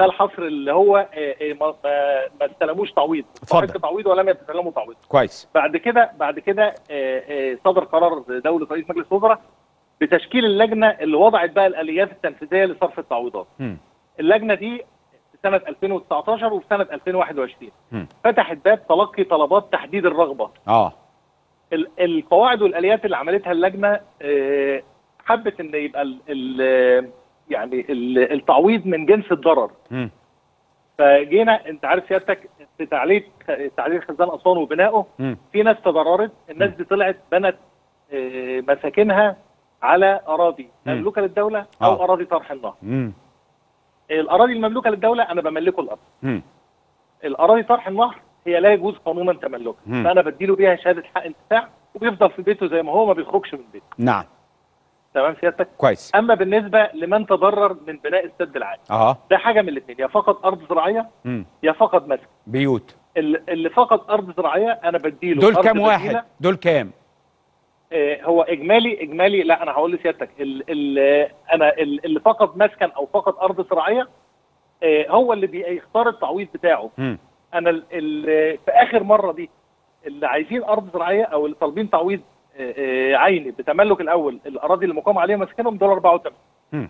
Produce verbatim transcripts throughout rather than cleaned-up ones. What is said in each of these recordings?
ده الحصر اللي هو آه، آه، ما ما- ما استلموش تعويض، اتفضل. استحق تعويض ولم يتسلموا تعويض. كويس. بعد كده بعد كده آه، آه، صدر قرار دوله رئيس مجلس الوزراء بتشكيل اللجنه اللي وضعت بقى الاليات التنفيذيه لصرف التعويضات. مم. اللجنه دي في سنه ألفين وتسعتاشر وفي سنه ألفين وواحد وعشرين مم. فتحت باب تلقي طلبات تحديد الرغبه. اه ال- القواعد والاليات اللي عملتها اللجنه آه، حبت ان يبقى ال ال يعني ال- التعويض من جنس الضرر. مم. فجينا انت عارف سيادتك في تعليق تعليق خزان اسوان وبنائه مم. في ناس تضررت، الناس دي طلعت بنت آه، مساكنها على اراضي مم. مملوكه للدوله او آه. اراضي طرح النهر. مم. الاراضي المملوكه للدوله انا بملكه الارض. مم. الاراضي طرح النهر هي لا يجوز قانونا تملكها، مم. فانا بديله بيها شهاده حق انتفاع وبيفضل في بيته زي ما هو، ما بيخرجش من بيته. نعم. تمام سيادتك؟ كويس. اما بالنسبه لمن تضرر من بناء السد العالي اه ده حاجه من الاثنين، يا فقد ارض زراعيه مم. يا فقد مسكن. بيوت. اللي اللي فقد ارض زراعيه انا بديله دول أرض كام بديلة. واحد؟ دول كام؟ آه هو اجمالي اجمالي لا انا هقول لسيادتك ال- ال- انا ال- اللي فقد مسكن او فقد ارض زراعيه آه هو اللي بيختار التعويض بتاعه. مم. انا ال ال في اخر مره دي اللي عايزين ارض زراعيه او اللي طالبين تعويض آه، آه، عيني بتملك الاول الاراضي اللي مقام عليها مسكنهم دول أربعة وثمانين. مم.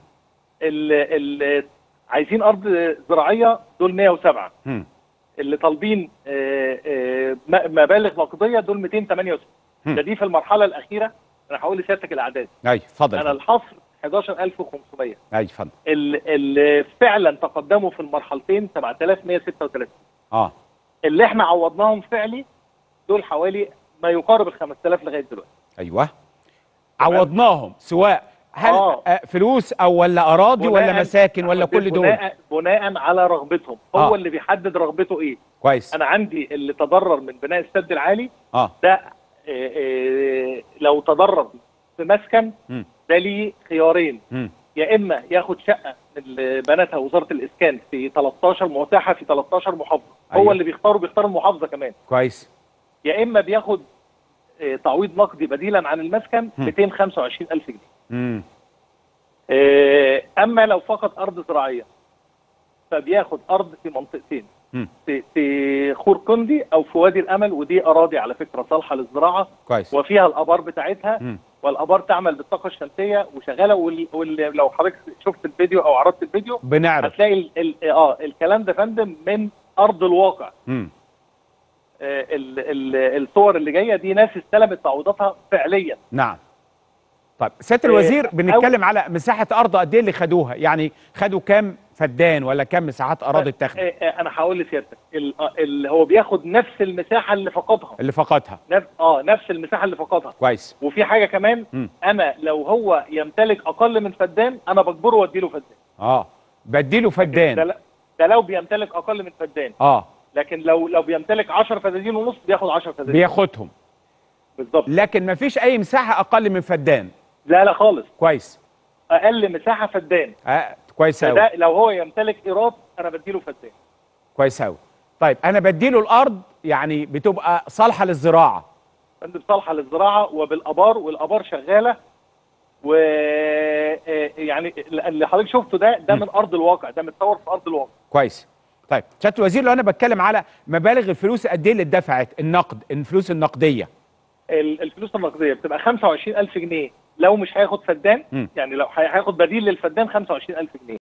ال ال عايزين ارض زراعيه دول مية وسبعة. مم. اللي طالبين آه، آه، م- مبالغ نقديه دول مئتين وثمانية وستين. مم. ده دي في المرحله الاخيره. انا هقول لسيادتك الاعداد. اي اتفضل. انا الحصر حداشر ألف وخمسمية. اي اتفضل. اللي فعلا تقدموا في المرحلتين سبعة آلاف ومئة وستة وثلاثين. اه اللي احنا عوضناهم فعلي دول حوالي ما يقارب ال خمسة آلاف لغايه دلوقتي. ايوه. عوضناهم سواء هل آه. آه. فلوس او ولا اراضي ولا بناء- مساكن ولا كل دول؟ بناء بناء على رغبتهم، هو آه. اللي بيحدد رغبته ايه. كويس. انا عندي اللي تضرر من بناء السد العالي اه ده آه، آه، لو تضرر في مسكن مم. ده ليه خيارين، مم. يا اما ياخد شقه من اللي بنتها وزاره الاسكان في تلتاشر متاحه في تلتاشر محافظه. أيوة. هو اللي بيختاره بيختار المحافظه كمان. كويس. يا اما بياخد آه، تعويض نقدي بديلا عن المسكن مم. مئتين وخمسة وعشرين ألف جنيه. مم. آه، اما لو فقد ارض زراعيه فبياخد ارض في منطقتين، مم. في في خوركندي او في وادي الامل، ودي اراضي على فكره صالحه للزراعه كويس. وفيها الابار بتاعتها. مم. والابار تعمل بالطاقه الشمسيه وشغاله. وال... وال... لو حضرتك شفت الفيديو او عرضت الفيديو بنعرف. هتلاقي ال... ال... اه الكلام ده فندم من ارض الواقع. مم. آه ال... ال... الصور اللي جايه دي ناس استلمت تعويضاتها فعليا. نعم. طيب سياده آه، الوزير، أو- بنتكلم على مساحه ارض قد ايه اللي خدوها؟ يعني خدوا كام فدان ولا كام مساحات اراضي اتاخدت؟ آه، آه، انا هقول لسيادتك ال... آه، اللي هو بياخد نفس المساحه اللي فقدها. اللي فقدها. نفس اه نفس المساحه اللي فقدها. كويس. وفي حاجه كمان، مم. انا لو هو يمتلك اقل من فدان انا بجبره واديله فدان. اه بديله ده, فدان. ل- ده لو بيمتلك اقل من فدان. اه لكن لو لو بيمتلك عشرة فدادين ونص بياخد عشرة فدادين بياخدهم. بالظبط. لكن ما فيش اي مساحه اقل من فدان. لا لا خالص. كويس. اقل مساحه فدان. آه. كويس قوي. فده لو هو يمتلك ايراد انا بديله فدان. كويس قوي. طيب انا بديله الارض يعني بتبقى صالحه للزراعه. فندم صالحه للزراعه وبالابار، والابار شغاله. و آه، يعني اللي حضرتك شفته ده ده من ارض الواقع، ده متصور في ارض الواقع. كويس. طيب سياده الوزير، لو انا بتكلم على مبالغ الفلوس قد ايه اللي اتدفعت، النقد، الفلوس النقديه؟ ال- الفلوس النقديه بتبقى خمسة وعشرين ألف جنيه لو مش هياخد فدان. م. يعني لو هياخد بديل للفدان خمسة وعشرين ألف جنيه.